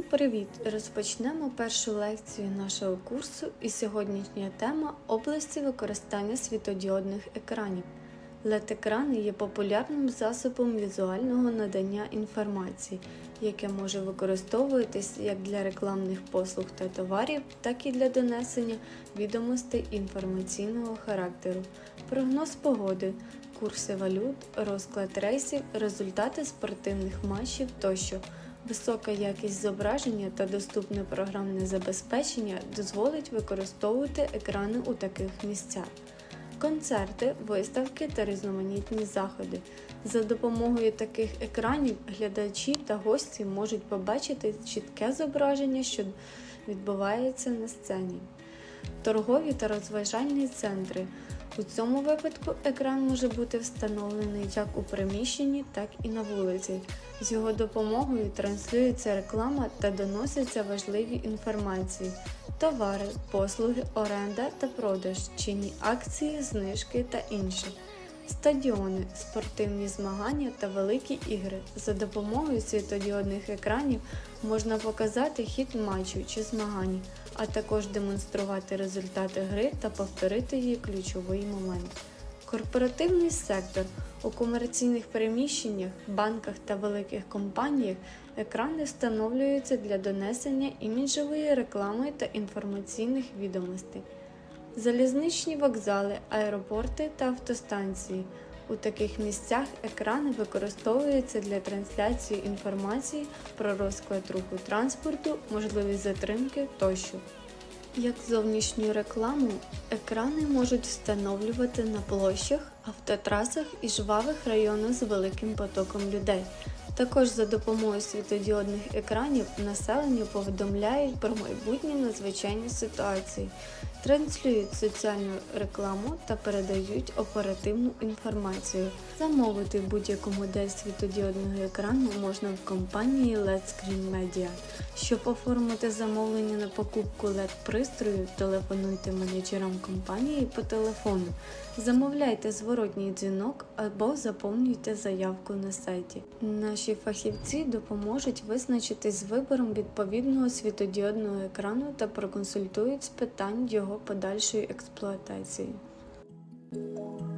Привіт! Розпочнемо першу лекцію нашого курсу, і сьогоднішня тема – області використання світлодіодних екранів. LED-екрани є популярним засобом візуального надання інформації, яке може використовуватись як для рекламних послуг та товарів, так і для донесення відомостей інформаційного характеру, прогноз погоди, курси валют, розклад рейсів, результати спортивних матчів тощо. Висока якість зображення та доступне програмне забезпечення дозволить використовувати екрани у таких місцях. Концерти, виставки та різноманітні заходи. За допомогою таких екранів глядачі та гості можуть побачити чітке зображення, що відбувається на сцені. Торгові та розважальні центри. У цьому випадку екран може бути встановлений як у приміщенні, так і на вулиці. З його допомогою транслюється реклама та доносяться важливі інформації, товари, послуги, оренда та продаж, чинні акції, знижки та інше. Стадіони, спортивні змагання та великі ігри. За допомогою світлодіодних екранів можна показати хід матчу чи змагань, а також демонструвати результати гри та повторити її ключовий момент. Корпоративний сектор. У комерційних приміщеннях, банках та великих компаніях екрани встановлюються для донесення іміджової реклами та інформаційних відомостей. Залізничні вокзали, аеропорти та автостанції. У таких місцях екрани використовуються для трансляції інформації про розклад руху транспорту, можливість затримки тощо. Як зовнішню рекламу, екрани можуть встановлювати на площах, автотрасах і жвавих районах з великим потоком людей. Також за допомогою світлодіодних екранів населенню повідомляють про майбутні надзвичайні ситуації, транслюють соціальну рекламу та передають оперативну інформацію. Замовити будь-яку модель світлодіодного екрану можна в компанії LED Screen Media. Щоб оформити замовлення на покупку LED-пристрою, телефонуйте менеджерам компанії по телефону, замовляйте зворотній дзвінок або заповнюйте заявку на сайті. Наші фахівці допоможуть визначитись з вибором відповідного світлодіодного екрану та проконсультують з питань його подальшої експлуатації.